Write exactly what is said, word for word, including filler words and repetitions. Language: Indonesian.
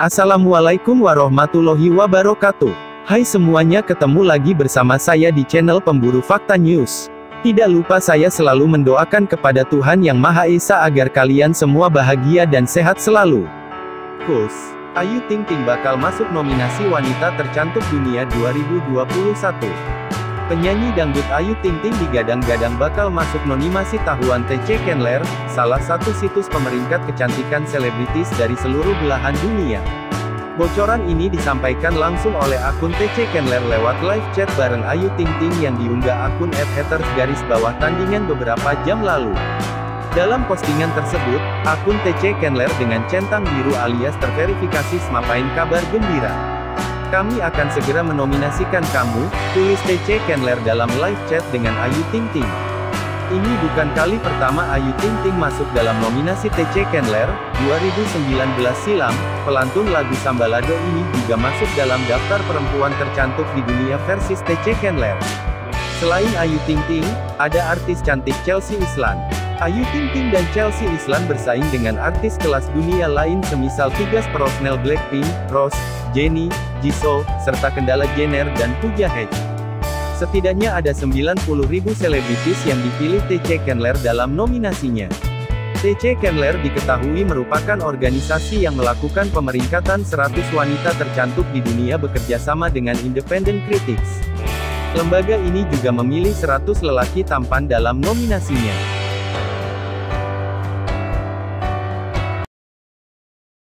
Assalamualaikum warahmatullahi wabarakatuh. Hai semuanya, ketemu lagi bersama saya di channel Pemburu Fakta News. Tidak lupa saya selalu mendoakan kepada Tuhan Yang Maha Esa agar kalian semua bahagia dan sehat selalu. Kus, Ayu Ting Ting bakal masuk nominasi wanita tercantik dunia dua ribu dua puluh satu. Penyanyi dangdut Ayu Ting Ting digadang-gadang bakal masuk nominasi tahuan T C Kenler, salah satu situs pemeringkat kecantikan selebritis dari seluruh belahan dunia. Bocoran ini disampaikan langsung oleh akun T C Kenler lewat live chat bareng Ayu Ting Ting yang diunggah akun et haters garis bawah tandingan beberapa jam lalu. Dalam postingan tersebut, akun T C Kenler dengan centang biru alias terverifikasi semapain kabar gembira. Kami akan segera menominasikan kamu, tulis T C Kenler dalam live chat dengan Ayu Ting Ting. Ini bukan kali pertama Ayu Ting Ting masuk dalam nominasi T C Kenler. Dua ribu sembilan belas silam, pelantun lagu Sambalado ini juga masuk dalam daftar perempuan tercantik di dunia versi T C Kenler. Selain Ayu Ting Ting, ada artis cantik Chelsea Islan. Ayu Ting Ting dan Chelsea Islan bersaing dengan artis kelas dunia lain semisal tiga personel Blackpink, Rose, Jennie, Jisoo, serta Kendall Jenner dan Pooja Head. Setidaknya ada sembilan puluh ribu selebritis yang dipilih T C Kenler dalam nominasinya. T C Kenler diketahui merupakan organisasi yang melakukan pemeringkatan seratus wanita tercantik di dunia bekerja sama dengan Independent Critics. Lembaga ini juga memilih seratus lelaki tampan dalam nominasinya.